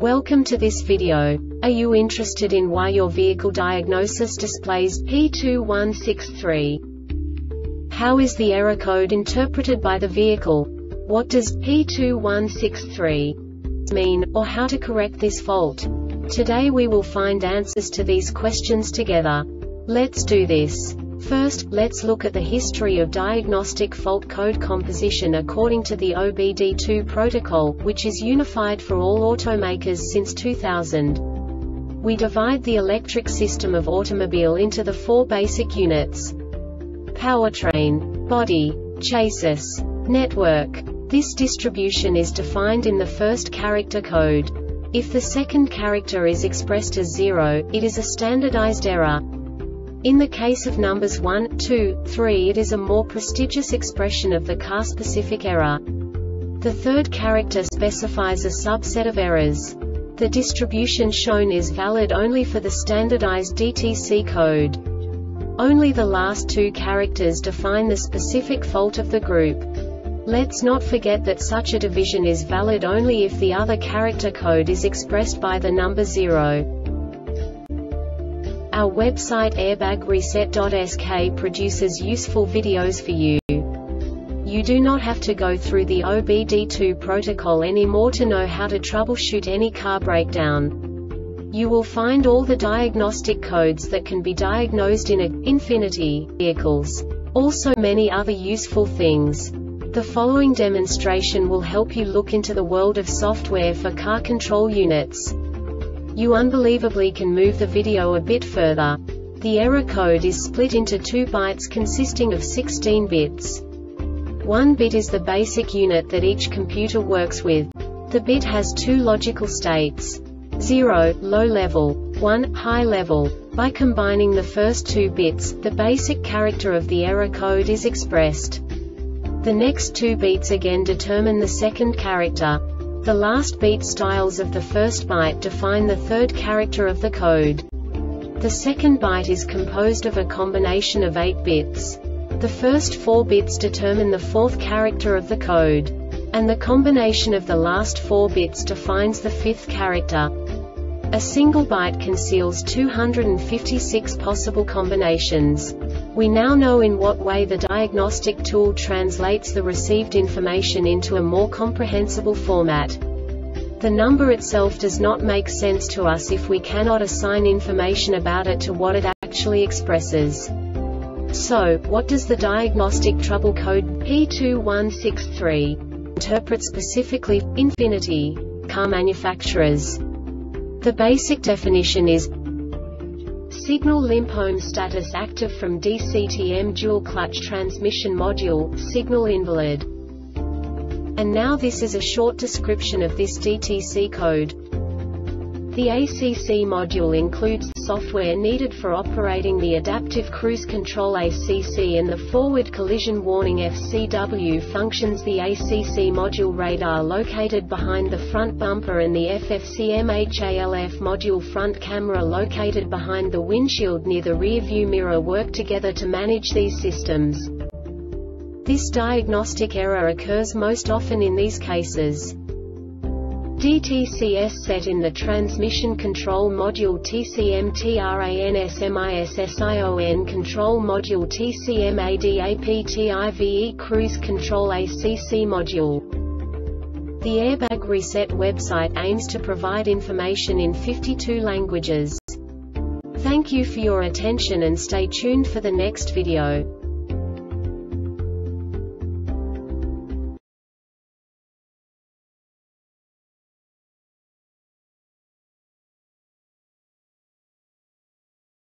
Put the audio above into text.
Welcome to this video. Are you interested in why your vehicle diagnosis displays P2163? How is the error code interpreted by the vehicle? What does P2163 mean, or how to correct this fault? Today we will find answers to these questions together. Let's do this. First, let's look at the history of diagnostic fault code composition according to the OBD2 protocol, which is unified for all automakers since 2000. We divide the electric system of automobile into the four basic units: powertrain, body, chassis, network. This distribution is defined in the first character code. If the second character is expressed as 0, it is a standardized error. In the case of numbers 1, 2, 3, it is a more prestigious expression of the car-specific error. The third character specifies a subset of errors. The distribution shown is valid only for the standardized DTC code. Only the last two characters define the specific fault of the group. Let's not forget that such a division is valid only if the other character code is expressed by the number 0. Our website airbagreset.sk produces useful videos for you. You do not have to go through the OBD2 protocol anymore to know how to troubleshoot any car breakdown. You will find all the diagnostic codes that can be diagnosed in Infiniti vehicles. Also many other useful things. The following demonstration will help you look into the world of software for car control units. You unbelievably can move the video a bit further. The error code is split into 2 bytes consisting of 16 bits. 1 bit is the basic unit that each computer works with. The bit has 2 logical states: 0, low level, 1, high level. By combining the first 2 bits, the basic character of the error code is expressed. The next 2 beats again determine the second character. The last beat styles of the first byte define the third character of the code. The second byte is composed of a combination of 8 bits. The first 4 bits determine the fourth character of the code. And the combination of the last 4 bits defines the fifth character. A single byte conceals 256 possible combinations. We now know in what way the diagnostic tool translates the received information into a more comprehensible format. The number itself does not make sense to us if we cannot assign information about it to what it actually expresses. So, what does the diagnostic trouble code P2163 interpret specifically for Infiniti car manufacturers? The basic definition is signal limp home status active from DCTM dual clutch transmission module, signal invalid. And now this is a short description of this DTC code. The ACC module includes the software needed for operating the Adaptive Cruise Control ACC and the Forward Collision Warning FCW functions. The ACC module radar located behind the front bumper and the FFCM-HALF module front camera located behind the windshield near the rear view mirror work together to manage these systems. This diagnostic error occurs most often in these cases: DTCS set in the transmission control module TCM-TRANSMISSION control module TCM-ADAPTIVE cruise control ACC module. The Airbag Reset website aims to provide information in 52 languages. Thank you for your attention and stay tuned for the next video.